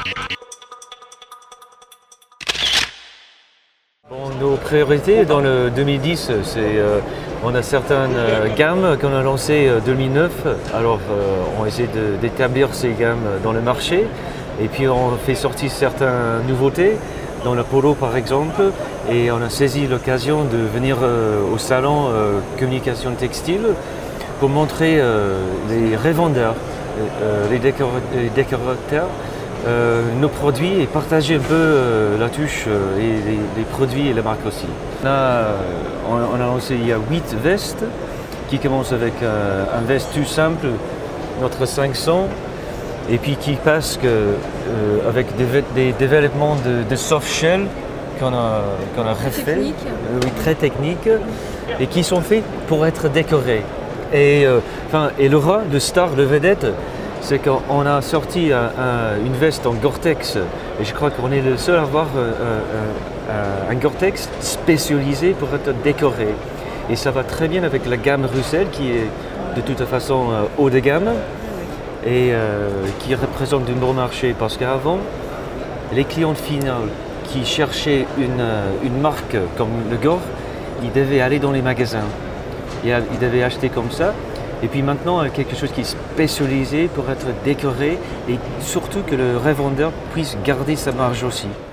Bon, nos priorités dans le 2010, on a certaines gammes qu'on a lancées en 2009. Alors on essaie d'établir ces gammes dans le marché et puis on fait sortir certaines nouveautés dans le polo par exemple, et on a saisi l'occasion de venir au salon communication textile pour montrer les revendeurs, les décorateurs, nos produits et partager un peu la touche et les produits et la marque aussi. On a lancé il y a 8 vestes qui commencent avec un veste tout simple, notre 500, et puis qui passe avec des développements de soft shell qu'on a refait, oui, très techniques, et qui sont faits pour être décorés. Et le star, le vedette, c'est qu'on a sorti une veste en Gore-Tex, et je crois qu'on est le seul à avoir un Gore-Tex spécialisé pour être décoré. Et ça va très bien avec la gamme Russell qui est de toute façon haut de gamme et qui représente un bon marché, parce qu'avant, les clients finaux qui cherchaient une marque comme le Gore, ils devaient aller dans les magasins, ils devaient acheter comme ça. Et puis maintenant, quelque chose qui est spécialisé pour être décoré et surtout que le revendeur puisse garder sa marge aussi.